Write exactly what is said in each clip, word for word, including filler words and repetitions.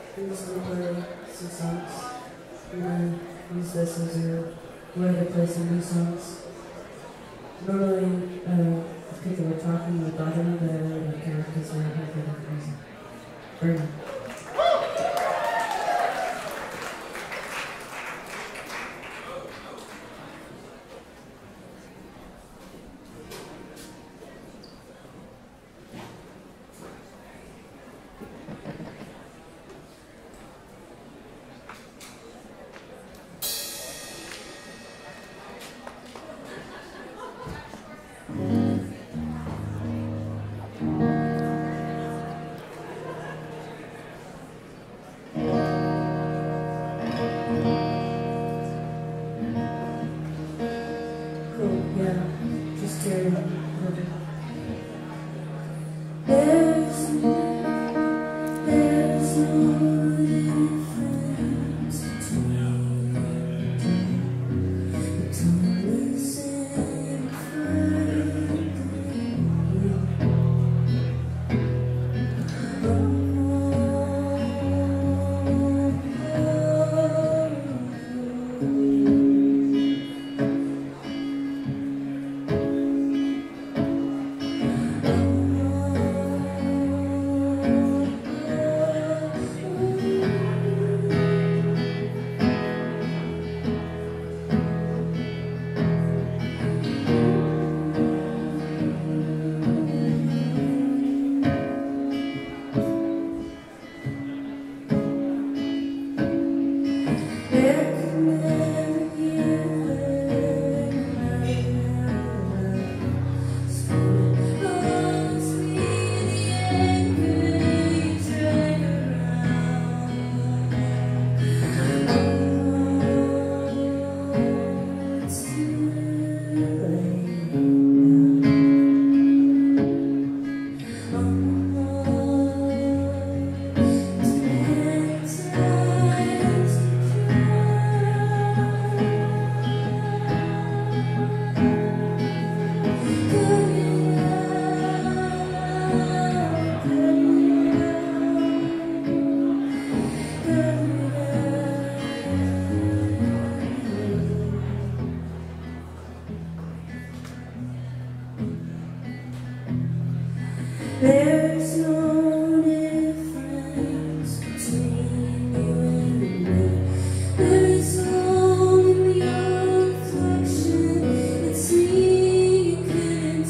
We're just going to play some songs. We're going to use this as a way to play some new songs. Normally, uh, if people are talking with audio, but I really don't care because we're here for that reason. Burn. There's no difference between you and me. There is only your reflection. It's me you couldn't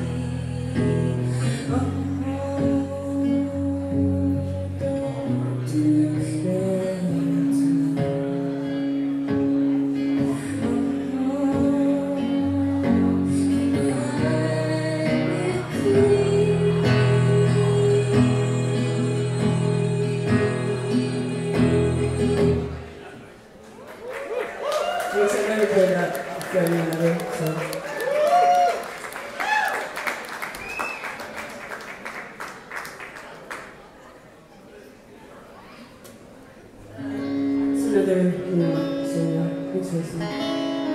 see. Oh, don't do that to me. Oh, can I be clean? Yes, I never played that for another, so. It's another, you know, so yeah, thanks for listening.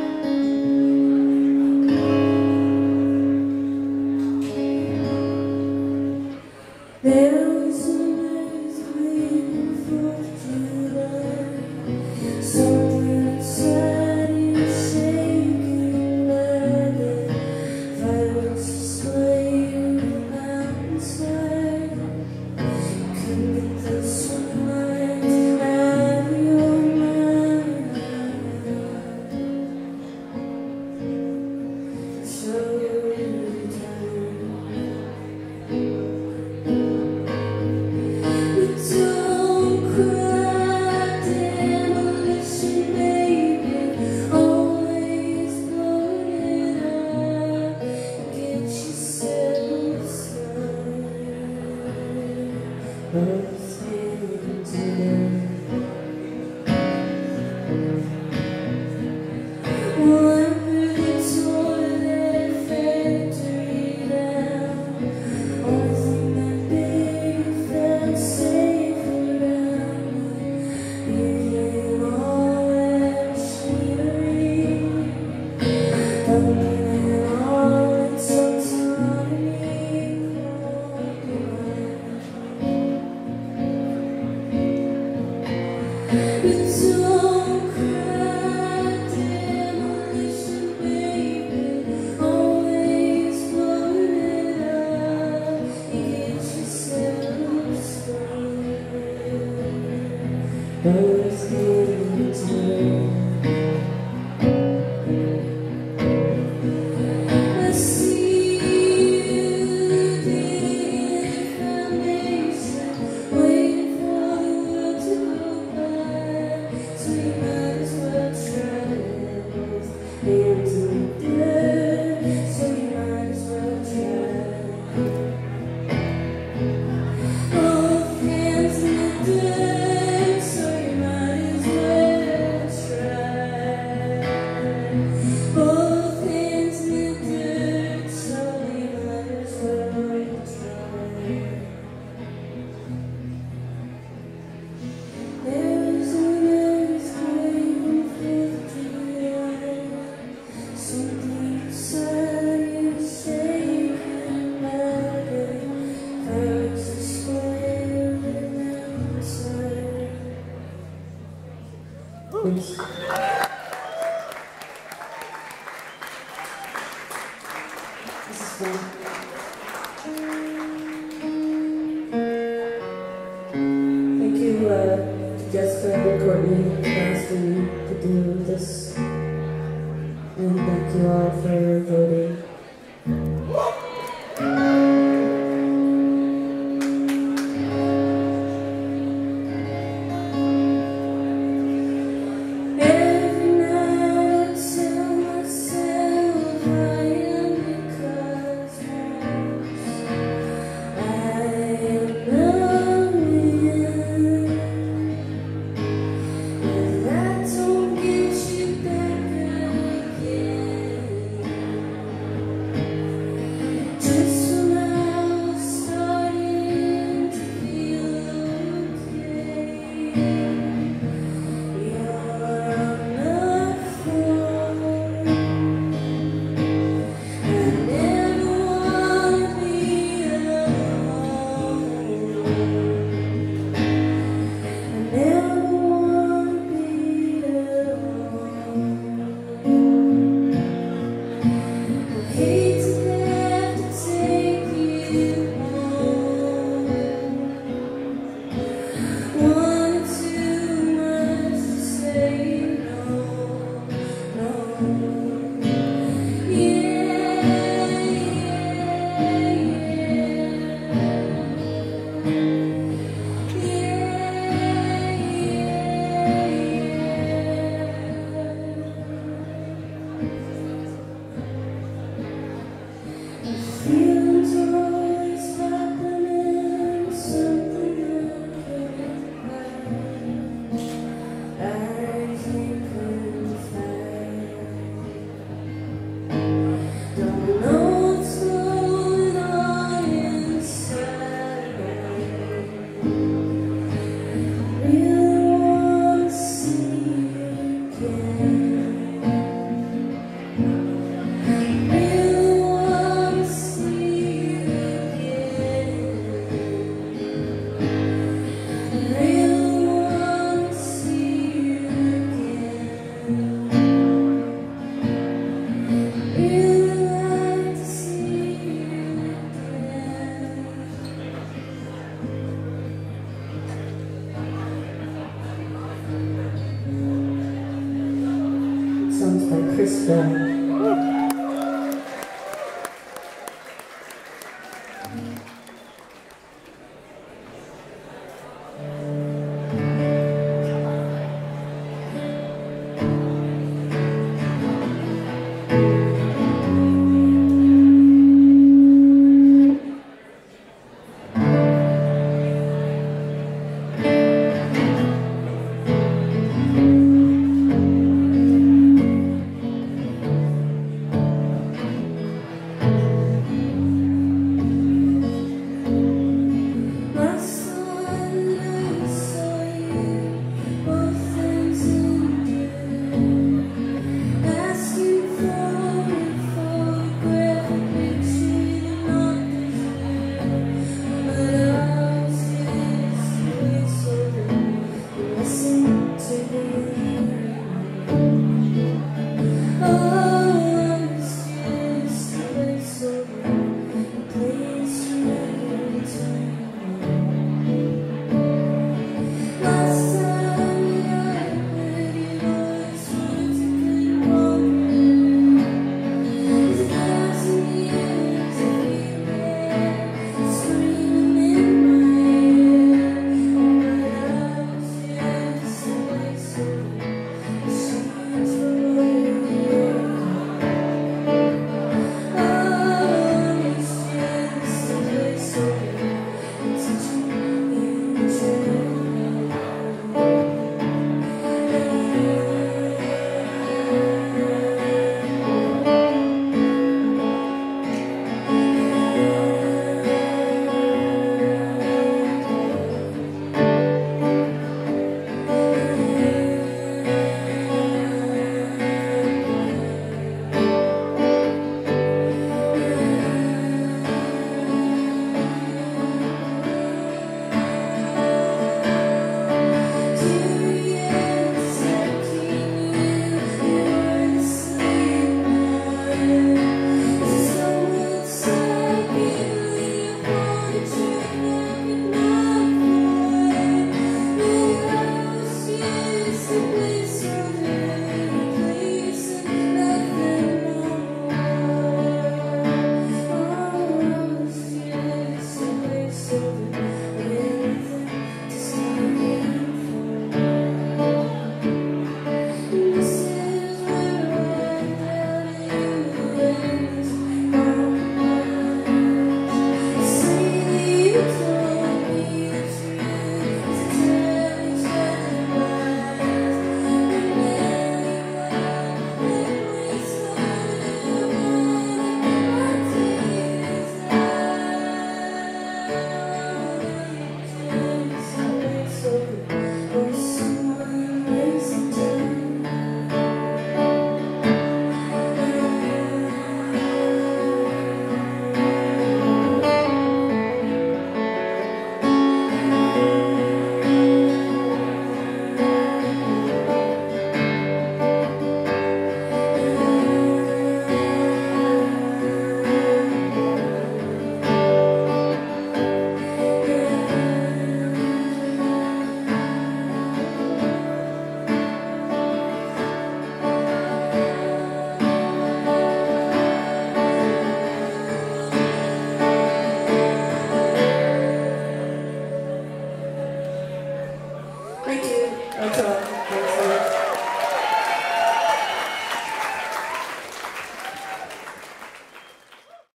There was an earthquake fourth of July. Somewhere inside you shaking by the fireworks display on the mountainside. Couldn't get the sunlight out of your mind. So you time. Don't cry, demolition baby, always floating up. Get yourself started, both hands together. Under the toilet factory down, only thing that big felt safe around me. Being all that machinery, bumping all its autonomy. Birds in turn. I see you digging foundation, waiting for the world to go by. So you might as well try it. Hands in the dirt, so you might as well try. Both hands in the dirt, so you might as well try. Both hands in the dirt, so you might as well try. There's a man's grave fifty eyes, something inside you shaking about it. Hurts to square and outside. Please. This is fun. Thank you uh, to Jessica and Courtney for asking me to do this. And thank you all for voting. Every night I tell myself I am the cosmos. I am knowing, but that don't get you back again. Just when I was starting to feel okay, you're not for. I never wanna be alone. I never wanna be alone. I hate to have to take you home. Wanted too much to say no, no. Yeah, feelings always happening, something I can't hide. I can't confide. Don't know what's going on inside. Really wanna see you again. Really wanna see you again. Really wanna see you again. Really like to see you again. Songs by Chris Bell. Thank you. That's all.